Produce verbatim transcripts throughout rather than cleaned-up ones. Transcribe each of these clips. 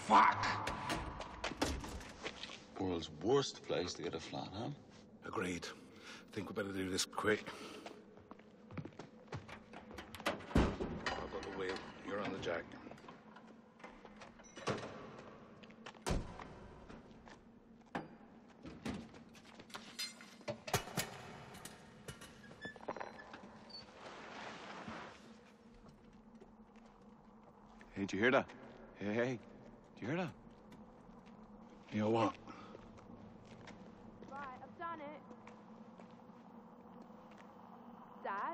fuck! World's worst place to get a flat, huh? Agreed. Think we better do this quick. I've got the wheel. You're on the jack. Hey, did you hear that? Hey, hey, did you hear that? You know what? Right, I've done it. Dad?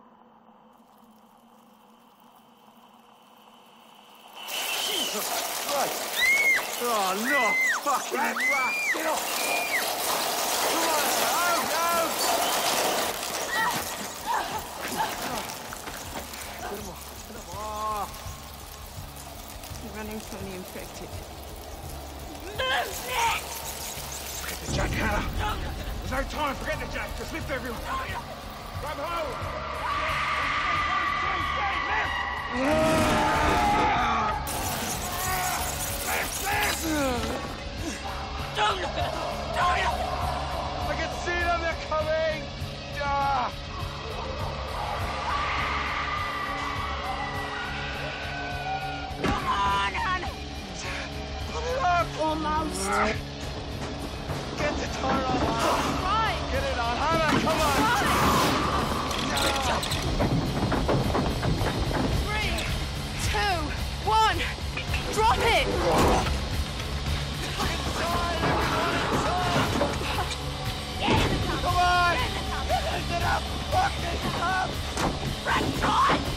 Jesus Christ! Oh, no! Fucking rat! Get off! Come on, out, out! Get him off, get him off! You're running from the infected. Forget the jack, Hannah. There's no time. Forget the jack. Just lift everyone. Grab hold. Left, left. I can see them, they're coming! Ah. Come on, Hannah! Put it up! Almost. Get the tire on! Right. Get it on, Hannah, come on! Three, two, one. Drop it! Get in the tub! Come on! Get in the tub! Lift it up! Fuck it up! Frank, drive!